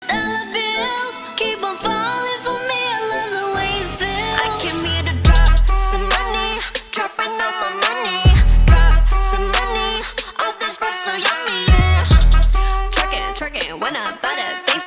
Dollar bills keep on falling for me. I love the way it feels. I came here to drop some money, dropping all my money. Drop some money, all this stuff so yummy, yeah. Twerking when I butter things.